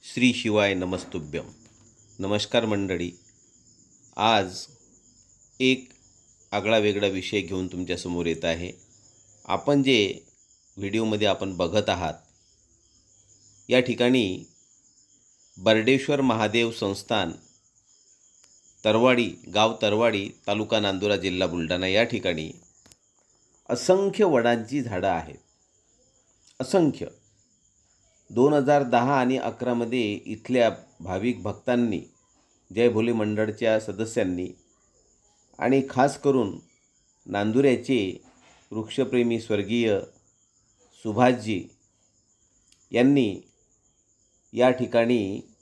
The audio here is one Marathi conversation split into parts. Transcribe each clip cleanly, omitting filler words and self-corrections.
श्री शिवाय नमस्तुभ्यम. नमस्कार मंडळी. आज एक आगळा वेगळा विषय घेऊन तुमच्यासमोर येत आहे. आपण जे व्हिडिओमध्ये आपण बघत आहात या ठिकाणी बर्डेश्वर महादेव संस्थान तरवाडी, गाव तरवाडी, तालुका नांदुरा, जिल्हा बुलढाणा या ठिकाणी असंख्य वडांची झाडं आहेत. असंख्य. 2010 आणि 11मध्ये इथल्या भाविक भक्तांनी, जय भोले मंडळच्या सदस्यांनी आणि खास करून नांदुऱ्याचे वृक्षप्रेमी स्वर्गीय सुभाषजी यांनी या ठिकाणी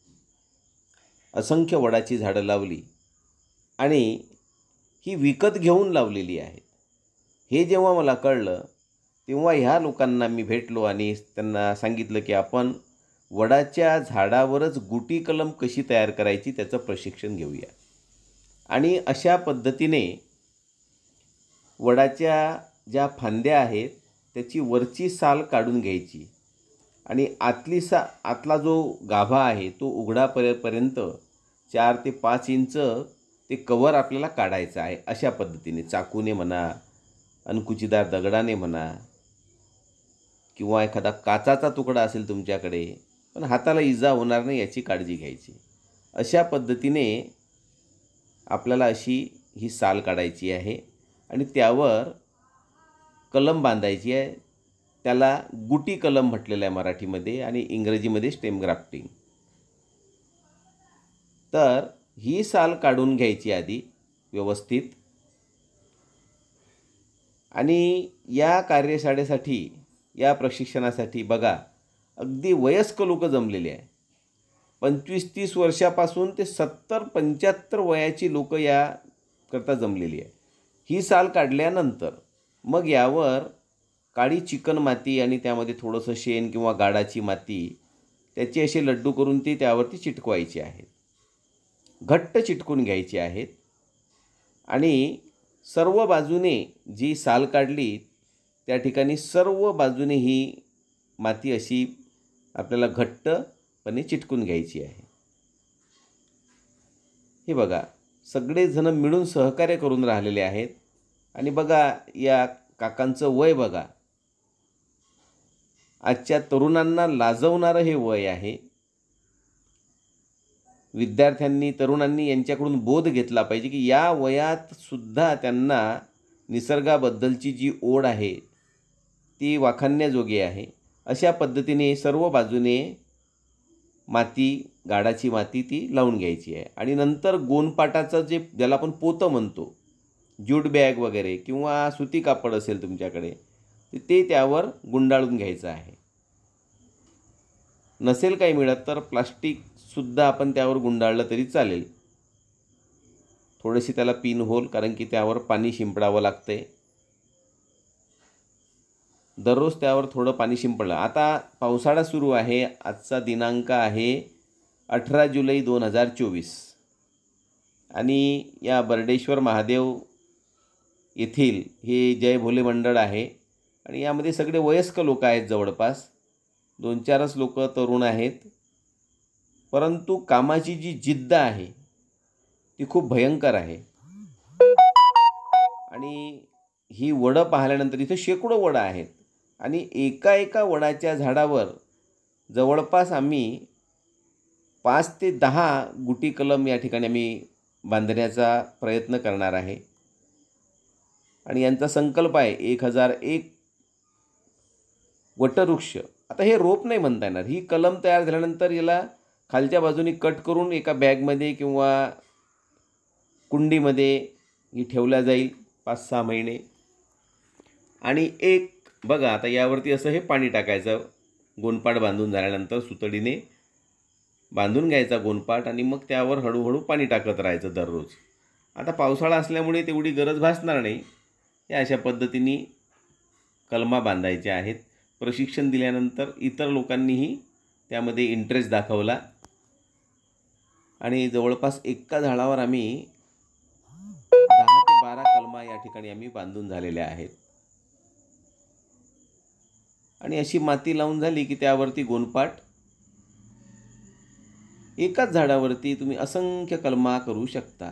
असंख्य वडाची झाडं लावली आणि ही विकत घेऊन लावलेली आहेत. हे जेव्हा मला कळलं तेव्हा ह्या लोकांना मी भेटलो आणि त्यांना सांगितलं की आपण वडाच्या झाडावरच गुटी कलम कशी तयार करायची त्याचं प्रशिक्षण घेऊया. आणि अशा पद्धतीने वडाच्या ज्या फांद्या आहेत त्याची वरची साल काढून घ्यायची आणि आतला जो गाभा आहे तो उघडापर्यंत 4 ते 5 इंच ते कवर आपल्याला काढायचं आहे. अशा पद्धतीने चाकूने म्हणा, अनकुचीदार दगडाने म्हणा किंवा एखादा काचाचा तुकडा असेल तुमच्याकडे, पण हाताला इजा होणार नाही याची काळजी घ्यायची. अशा पद्धतीने आपल्याला अशी ही साल काढायची आहे आणि त्यावर कलम बांधायची आहे. त्याला गुटी कलम म्हटलेलं आहे मराठीमध्ये आणि इंग्रजीमध्ये स्टेम ग्राफ्टिंग. तर ही साल काढून घ्यायची आधी व्यवस्थित. आणि या कार्यशाळेसाठी, या प्रशिक्षणासाठी बघा अगदी वयस्क लोक जमलेले आहे. 25-30 वर्षापासून ते 70-75 वयाची लोक याकरता जमलेली आहे. ही साल काढल्यानंतर मग यावर काळी चिकन माती आणि त्यामध्ये थोडंसं शेण किंवा गाडाची माती त्याचे असे लड्डू करून ती त्यावरती चिटकवायची आहेत. घट्ट चिटकून घ्यायची आहेत आणि सर्व बाजूने जी साल काढली त्या ठिकाणी सर्व बाजूने ही माती अशी आपल्याला घट्टपणे चिटकून घ्यायची आहे. हे बघा सगळेजण मिळून सहकार्य करून राहिलेले आहेत. आणि बघा या काकांचं वय बघा, आजच्या तरुणांना लाजवणारं हे वय आहे. विद्यार्थ्यांनी, तरुणांनी यांच्याकडून बोध घेतला पाहिजे की या वयात सुद्धा त्यांना निसर्गाबद्दलची जी ओढ आहे ती वाखाणण्याजोगी आहे. अशा पद्धतीने सर्व बाजूने माती, गाडाची माती ती लावून घ्यायची आहे. आणि नंतर गोनपाटाचं जे ज्याला आपण पोतं म्हणतो, ज्यूट बॅग वगैरे किंवा सुती कापड असेल तुमच्याकडे ते त्यावर गुंडाळून घ्यायचं आहे. नसेल काही मिळत तर प्लास्टिकसुद्धा आपण त्यावर गुंडाळलं तरी चालेल. थोडीशी त्याला पिन होल, कारण की त्यावर पाणी शिंपडावं लागतंय. दररोज त्यावर थोडं पाणी शिंपडलं. आता पावसाळा सुरू आहे. आजचा दिनांक आहे 18 जुलै 2024 आणि या बर्डेश्वर महादेव येथील हे जय भोले मंडळ आहे आणि यामध्ये सगळे वयस्क लोक आहेत. जवळपास 2-4च लोक तरुण आहेत. परंतु कामाची जी जिद्द आहे ती खूप भयंकर आहे. आणि ही वडं पाहिल्यानंतर इथे शेकडो वडं आहेत आणि एका वडाच्या झाडावर जवळपास आम्ही 5 ते 10 गुटी कलम या ठिकाणी आम्ही बांधण्याचा प्रयत्न करणार आहे. आणि यांचा संकल्प आहे 1001 वटवृक्ष. आता हे रोप नाही म्हणता येणार. ही कलम तयार झाल्यानंतर याला खालच्या बाजूने कट करून एका बॅगमध्ये किंवा कुंडीमध्ये ही ठेवल्या जाईल 5-6 महिने. आणि एक बघा आता यावरती असं हे पाणी टाकायचं. गोनपाट बांधून झाल्यानंतर सुतडीने बांधून घ्यायचा गोनपाट आणि मग त्यावर हळूहळू पाणी टाकत राहायचं दररोज. आता पावसाळा असल्यामुळे तेवढी गरज भासणार नाही. या अशा पद्धतीने कलमा बांधायच्या आहेत. प्रशिक्षण दिल्यानंतर इतर लोकांनीही त्यामध्ये इंटरेस्ट दाखवला आणि जवळपास एका झाडावर आम्ही 10 ते 12 कलमा या ठिकाणी आम्ही बांधून झालेल्या आहेत. आणि अशी माती लावून झाली की त्यावरती गोनपाट एकाच झाडावरती तुम्ही असंख्य कलमा करू शकता.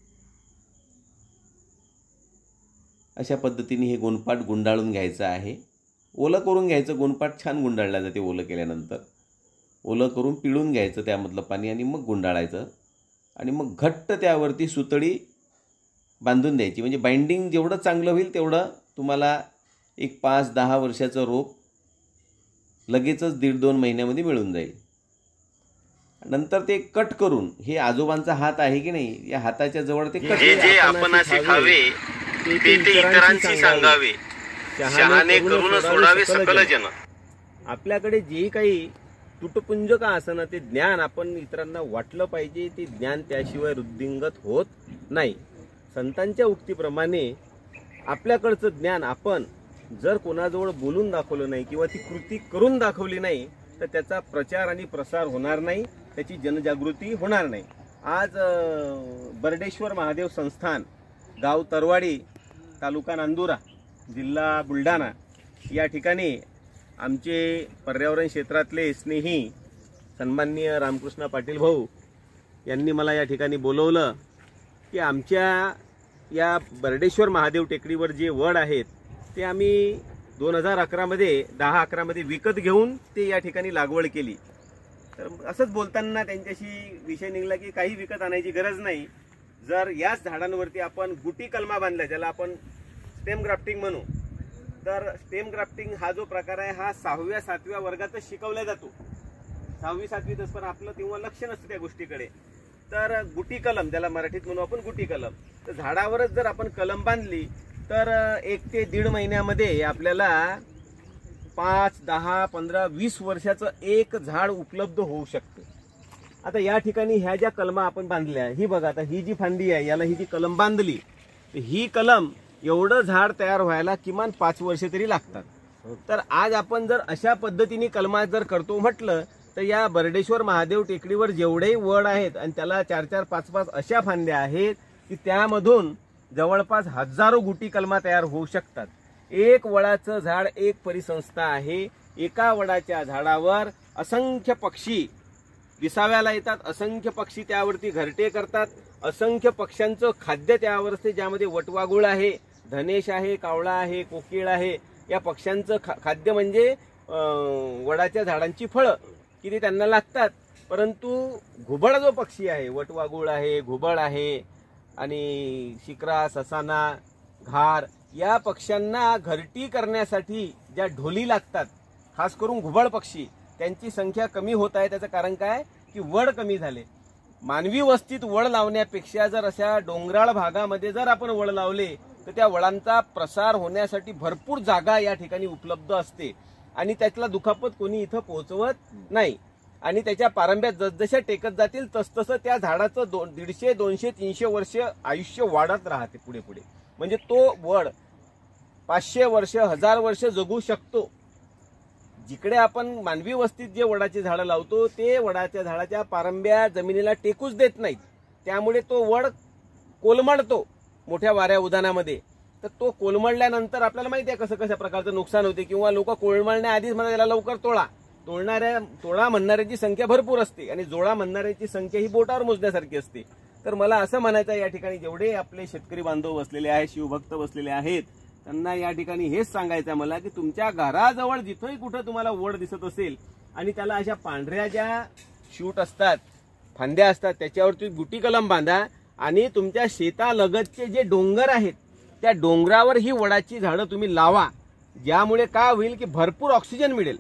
अशा पद्धतीने हे गोंडपाट गुंडाळून घ्यायचं आहे. ओलं करून घ्यायचं. गोंडपाट छान गुंडाळला जाते ओलं केल्यानंतर. ओलं करून पिळून घ्यायचं त्यामधलं पाणी आणि मग गुंडाळायचं आणि मग घट्ट त्यावरती सुतळी बांधून द्यायची. म्हणजे बाइंडिंग जेवढं चांगलं होईल तेवढं तुम्हाला एक 5-10 वर्षाचं रोप लगेचच 1.5-2 महिन्यामध्ये मिळून जाईल. नंतर ते कट करून, हे आजोबांचा हात आहे की नाही, या हाताच्या जवळ ते कट, जे आपणासी खावे ते इतरांशी सांगावे, शहाणे करून सोडावे सकल जन. आपल्याकडे जे काही तुटपुंज का असणं ते ज्ञान आपण इतरांना वाटलं पाहिजे. ते ज्ञान त्याशिवाय वृद्धिंगत होत नाही. संतांच्या उक्तीप्रमाणे आपल्याकडचं ज्ञान आपण जर कोणाजवळ बोलून दाखवलं नाही किंवा ती कृती करून दाखवली नाही तर त्याचा प्रचार आणि प्रसार होणार नाही, त्याची जनजागृती होणार नाही. आज बर्डेश्वर महादेव संस्थान, गाव तरवाडी, तालुका नांदुरा, जिल्हा बुलढाणा या ठिकाणी आमचे पर्यावरण क्षेत्रातले स्नेही सन्माननीय रामकृष्ण पाटील भाऊ यांनी मला या ठिकाणी बोलवलं की आमच्या या बर्डेश्वर महादेव टेकडीवर जे वड आहेत ते आम्ही 2011 मध्ये 10-11 मध्ये विकत घेऊन ते या ठिकाणी लागवड केली. तर असंच बोलताना त्यांच्याशी विषय निघाला की काही विकत आणायची गरज नाही. जर याच झाडांवरती आपण गुटी कलमा बांधल्या, ज्याला आपण स्टेम ग्राफ्टिंग म्हणू, तर स्टेम ग्राफ्टिंग हा जो प्रकार आहे हा 6व्या-7व्या वर्गातच शिकवला जातो. 6वी-7वीतच, पण आपलं तेव्हा लक्ष नसतं त्या गोष्टीकडे. तर गुटी कलम, ज्याला मराठीत म्हणू आपण गुटी कलम, तर झाडावरच जर आपण कलम बांधली तर 1 ते 1.5 महिन्यामध्ये आपल्याला 5, 10, 15, 20 वर्षाचं एक झाड उपलब्ध होऊ शकते. आता या ठिकाणी ह्या ज्या कलमा आपण बांधल्या, ही बघा, आता ही जी फांदी आहे याला ही जी कलम बांधली, ही कलम एवढं झाड तयार व्हायला किमान 5 वर्षे तरी लागतात. तर आज आपण जर अशा पद्धतीने कलमा जर करतो म्हटलं तर या बर्डेश्वर महादेव टेकडीवर जेवढेही वड आहेत आणि त्याला 4-4, 5-5 अशा फांद्या आहेत की त्यामधून जवळपास हजारो गुटी कलमा तयार होऊ शकतात. एक वडाचं झाड एक परिसंस्था आहे. एका वडाच्या झाडावर असंख्य पक्षी विसाव्याला येतात, असंख्य पक्षी त्यावरती घरटे करतात, असंख्य पक्ष्यांचं खाद्य त्यावर असते, ज्यामध्ये वटवाघूळ आहे, धनेश आहे, कावळा आहे, कोकिळ आहे. या पक्ष्यांचं खाद्य म्हणजे वडाच्या झाडांची फळं की ते त्यांना लागतात. परंतु घुबड जो पक्षी आहे, वटवाघूळ आहे, घुबड आहे आणि शिक्रा, ससाना, घार, या पक्ष्यांना घरटी करण्यासाठी ज्या ढोली लागतात, खास करून घुबड पक्षी, त्यांची संख्या कमी होत आहे. त्याचं कारण काय की वड कमी झाले. मानवी वस्तीत वड लावण्यापेक्षा जर अशा डोंगराळ भागामध्ये जर आपण वड लावले तर त्या वडांचा प्रसार होण्यासाठी भरपूर जागा या ठिकाणी उपलब्ध असते आणि त्यातला दुखापत कोणी इथं पोहोचवत नाही. आणि त्याच्या पारंब्या जसजशा टेकत जातील तसतसं त्या झाडाचं 150, 200, 300 वर्ष आयुष्य वाढत राहते पुढे पुढे. म्हणजे तो वड 500 वर्ष, 1000 वर्ष जगू शकतो. जिकडे आपण मानवी वस्तीत जे वडाची झाडं लावतो ते वडाच्या झाडाच्या पारंब्या जमिनीला टेकूच देत नाहीत. त्यामुळे तो वड कोलमडतो मोठ्या वाऱ्या उदानामध्ये. तर तो कोलमडल्यानंतर आपल्याला माहिती आहे कसं कशा प्रकारचं नुकसान होते. किंवा लोक कोलमडण्याआधीच म्हणतात याला लवकर तोडा. तोडा म्हणणाऱ्याची संख्या भरपूर असते आणि जोडा म्हणणाऱ्याची संख्या ही बोटावर मोजण्यासारखी असते. तर मला असं म्हणायचं या ठिकाणी जेवढे आपले शेतकरी बांधव बसलेले आहेत, शिवभक्त बसलेले आहेत, त्यांना या ठिकाणी हेच सांगायचं मला की तुमच्या घराजवळ जिथंही कुठं तुम्हाला वड दिसत असेल आणि त्याला अशा पांढऱ्या ज्या शूट असतात, फांद्या असतात, त्याच्यावरती गुटी कलम बांधा आणि तुमच्या शेतालगतचे जे डोंगर आहेत त्या डोंगरावर ही वडाची झाडं तुम्ही लावा. ज्यामुळे काय होईल की भरपूर ऑक्सिजन मिळेल.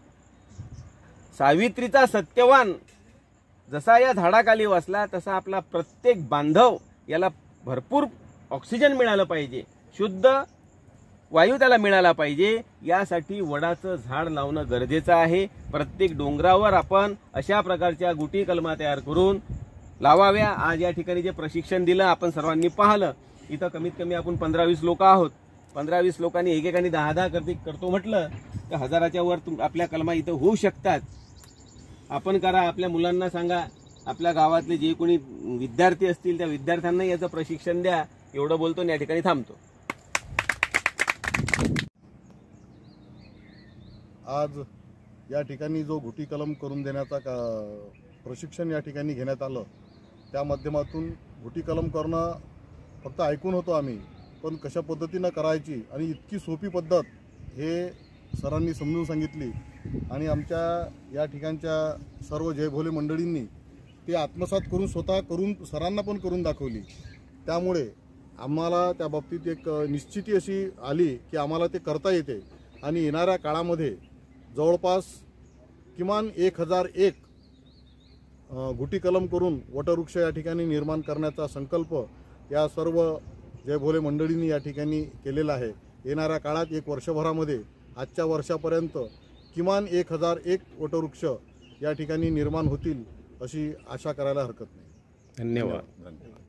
सावित्रीचा सत्यवान जसा या झाडाखाली वसला तसा आपला प्रत्येक बांधव याला भरपूर ऑक्सिजन मिळालं पाहिजे, शुद्ध वायू त्याला मिळाला पाहिजे. यासाठी वडाचं झाड लावणं गरजेचं आहे. प्रत्येक डोंगरावर आपण अशा प्रकारच्या गुटी कलमा तयार करून लावाव्या. आज या ठिकाणी जे प्रशिक्षण दिलं आपण सर्वांनी पाहिलं. इथं कमीत कमी आपण 15-20 लोक आहोत. 15-20 लोकांनी एकेकाने 10-10 करतो म्हटलं तर हजाराच्या वर आपल्या कलमा इथं होऊ शकतात. आपण करा, आपल्या मुलांना सांगा, आपल्या गावातले जे कोणी विद्यार्थी असतील त्या विद्यार्थ्यांना याचं प्रशिक्षण द्या. एवढं बोलतो आणि या ठिकाणी थांबतो. आज या ठिकाणी जो गुटी कलम करून देण्याचा प्रशिक्षण या ठिकाणी घेण्यात आलं. त्या माध्यमातून घुटी कलम करणं फक्त ऐकून होतो आम्ही, पण कशा पद्धतीनं करायची आणि इतकी सोपी पद्धत हे सरांनी समजून सांगितली आणि आमच्या या ठिकाणच्या सर्व जय भोले मंडळींनी ते आत्मसात करून स्वतः करून सरांना पण करून दाखवली. त्यामुळे आम्हाला त्या बाबतीत एक निश्चिती अशी आली की आम्हाला ते करता येते आणि येणाऱ्या काळामध्ये जवळपास किमान 1001 घुटी कलम करून वटवृक्ष या ठिकाणी निर्माण करण्याचा संकल्प या सर्व जय भोले मंडळींनी या ठिकाणी केलेला आहे. येणाऱ्या काळात 1 वर्षभरामध्ये आजच्या वर्षापर्यंत किमान 1001 वटवृक्ष या ठिकाणी निर्माण होतील अशी आशा करायला हरकत नाही. धन्यवाद.